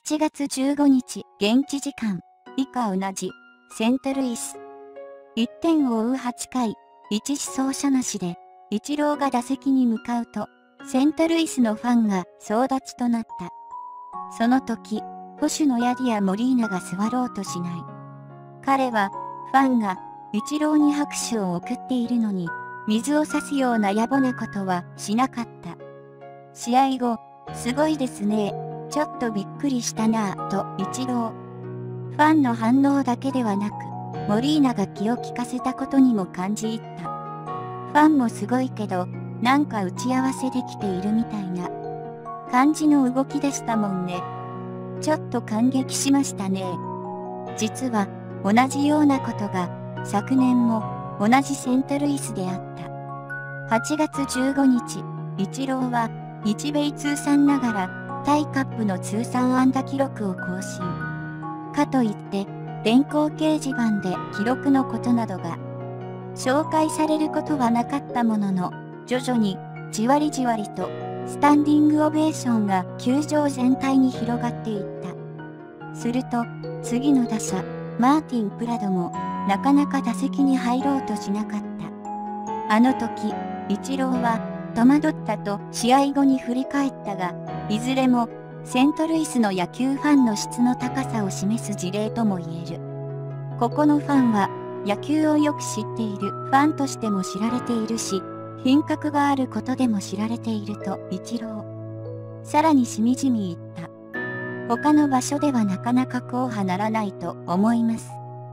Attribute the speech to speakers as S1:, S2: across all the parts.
S1: 7月15日現地時間以下同じセントルイス。1点を追う8回、1死走者なしでイチローが打席に向かうと、セントルイスのファンが総立ちとなった。その時、捕手のヤディア・モリーナが座ろうとしない。彼は、ファンがイチローに拍手を送っているのに、水を差すような野暮なことはしなかった。試合後、すごいですね。ちょっとびっくりしたなぁとイチロー。ファンの反応だけではなく、モリーナが気を利かせたことにも感じ入った。ファンもすごいけど、なんか打ち合わせできているみたいな感じの動きでしたもんね。ちょっと感激しましたね。実は、同じようなことが、昨年も同じセントルイスであった。8月15日、イチローは、日米通算ながら、タイカップの通算安打記録を更新。かといって、電光掲示板で記録のことなどが、紹介されることはなかったものの、徐々に、じわりじわりと、スタンディングオベーションが球場全体に広がっていった。すると、次の打者、マーティン・プラドも、なかなか打席に入ろうとしなかった。あの時、イチローは、戸惑ったと試合後に振り返ったが、いずれも、セントルイスの野球ファンの質の高さを示す事例とも言える。ここのファンは、野球をよく知っているファンとしても知られているし、品格があることでも知られているとイチロー。さらにしみじみ言った。他の場所ではなかなかこうはならないと思います。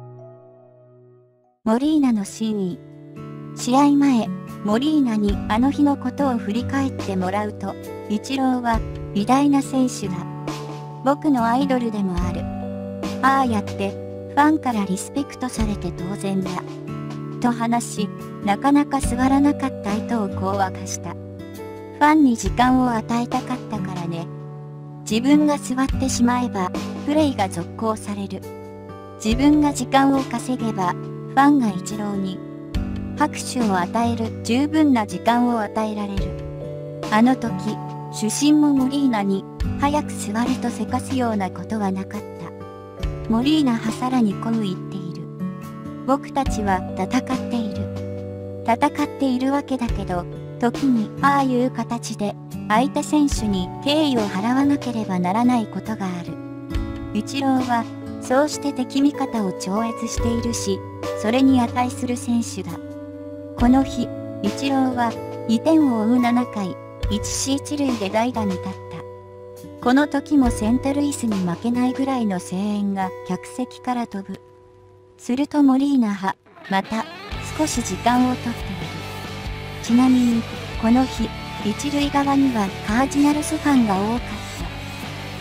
S1: モリーナの真意。試合前、モリーナにあの日のことを振り返ってもらうと、イチローは偉大な選手だ。僕のアイドルでもある。ああやってファンからリスペクトされて当然だ。と話し、なかなか座らなかった意図をこう明かした。ファンに時間を与えたかったからね。自分が座ってしまえば、プレイが続行される。自分が時間を稼げば、ファンがイチローに拍手を与える十分な時間を与えられる。あの時、主審もモリーナに早く座れとせかすようなことはなかった。モリーナはさらにこう言っている。僕たちは戦っている。戦っているわけだけど、時にああいう形で相手選手に敬意を払わなければならないことがある。イチローはそうして敵味方を超越しているし、それに値する選手だ。この日、イチローは2点を追う7回、1死1塁で代打に立った。この時もセントルイスに負けないぐらいの声援が客席から飛ぶ。するとモリーナは、また、少し時間をとっている。ちなみに、この日、一塁側にはカージナルスファンが多かった。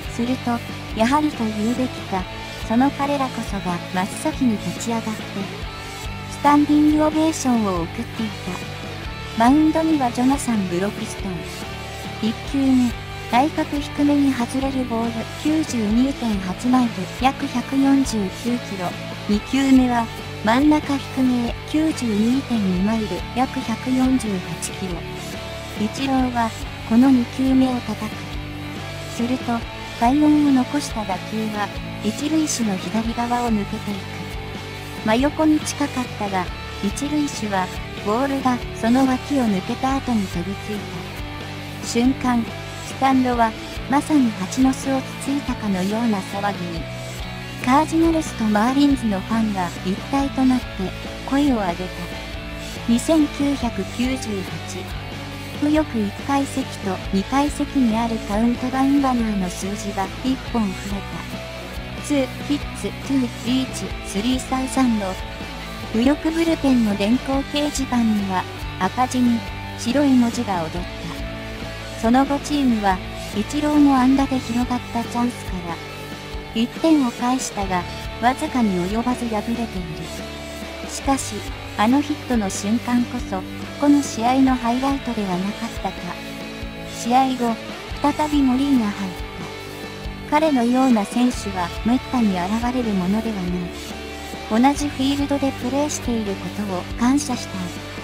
S1: すると、やはりと言うべきか、その彼らこそが真っ先に立ち上がって、スタンディングオベーションを送っていた。マウンドにはジョナサン・ブロクストン。1球目、対角低めに外れるボール 92.8 マイル約149キロ。2球目は真ん中低めへ 92.2 マイル約148キロ。イチローはこの2球目を叩く。すると快音を残した打球は一塁手の左側を抜けていく。真横に近かったが、一塁手はボールがその脇を抜けた後に飛びついた。瞬間、スタンドはまさに蜂の巣をつついたかのような騒ぎに。カージナルスとマーリンズのファンが一体となって声を上げた。2998。右翼1階席と2階席にあるカウントダウンバナーの数字が1本増えた。2ヒッツ2リーチ3000の右翼ブルペンの電光掲示板には赤字に白い文字が踊った。その後チームはイチローの安打で広がったチャンスから1点を返したがわずかに及ばず敗れている。しかしあのヒットの瞬間こそこの試合のハイライトではなかったか。試合後再びモリーナ入った。彼のような選手はめったに現れるものではない。同じフィールドでプレーしていることを感謝したい。